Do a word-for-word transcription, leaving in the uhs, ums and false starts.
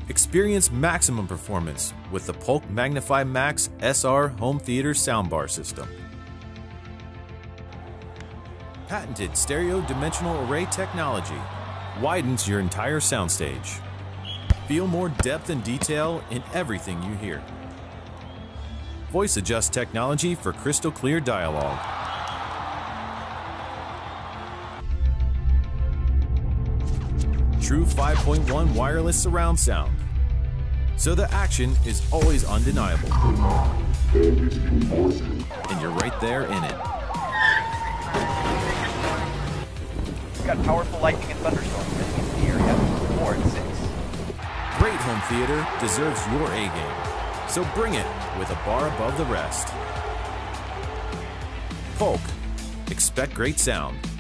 Experience maximum performance with the Polk MagniFi Max S R home theater soundbar system. Patented stereo dimensional array technology widens your entire soundstage. Feel more depth and detail in everything you hear. Voice adjust technology for crystal clear dialogue. True five point one wireless surround sound, so the action is always undeniable. And you're right there in it. We've got powerful lightning and thunderstorms heading into the area. More at six. Great home theater deserves your A game, so bring it with a bar above the rest. Polk, expect great sound.